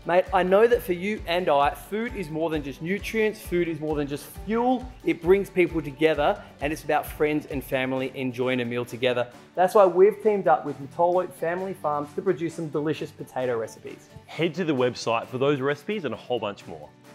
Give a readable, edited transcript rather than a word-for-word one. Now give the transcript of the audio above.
Mate, I know that for you and I, food is more than just nutrients, food is more than just fuel. It brings people together, and it's about friends and family enjoying a meal together. That's why we've teamed up with Matolo Family Farms to produce some delicious potato recipes. Head to the website for those recipes and a whole bunch more.